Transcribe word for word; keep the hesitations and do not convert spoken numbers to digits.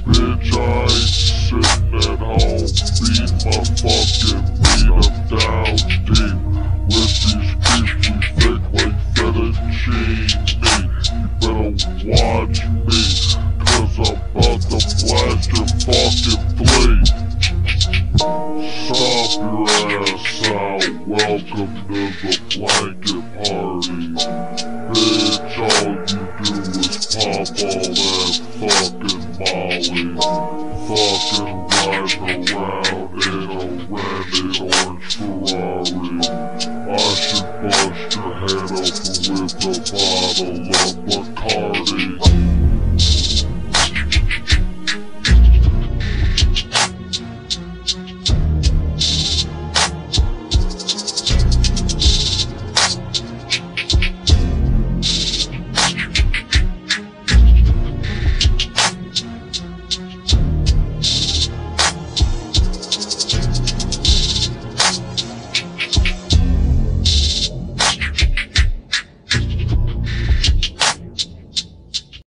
Bitch, I ain't sitting at home, beat my fucking meat, I'm down deep. With these beats we fake like fettuccine meat. You better watch me, cause I'm about to blast your fucking fleet. Stop your ass out, welcome to the blanket party. Bitch, all you do is pop all that fucking molly. Fucking riding around in a rented orange Ferrari. I should bust your head open with a bottle of